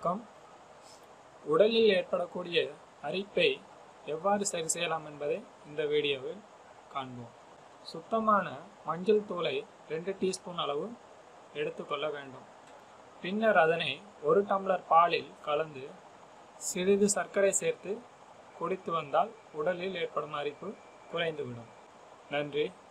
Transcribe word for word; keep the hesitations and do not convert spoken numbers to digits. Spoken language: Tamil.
வணக்கம். உடலில் ஏற்படக்கூடிய அரிப்பை எவ்வாறு சரி செய்யலாம் என்பதை இந்த வீடியோவில் காண்போம். சுத்தமான மஞ்சள் தூளை ரெண்டு டீஸ்பூன் அளவு எடுத்துக்கொள்ள வேண்டும். பின்னர் அதனை ஒரு டம்ளர் பாலில் கலந்து சிறிது சர்க்கரை சேர்த்து குடித்து வந்தால் உடலில் ஏற்படும் அரிப்பு குறைந்துவிடும். நன்றி.